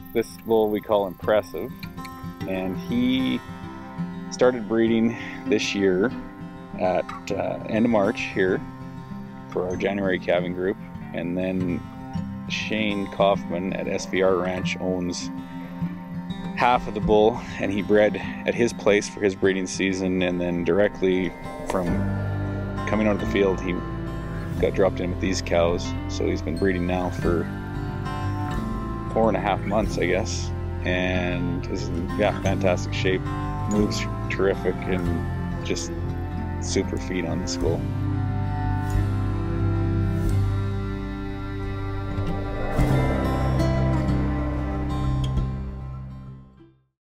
this bull we call Impressive, and he started breeding this year at end of March here for our January calving group. And then Shane Kauffman at SVR Ranch owns half of the bull, and he bred at his place for his breeding season, and then directly from coming out of the field he got dropped in with these cows. So he's been breeding now for 4.5 months, I guess, and is in fantastic shape, moves terrific, and just super feed on this bull.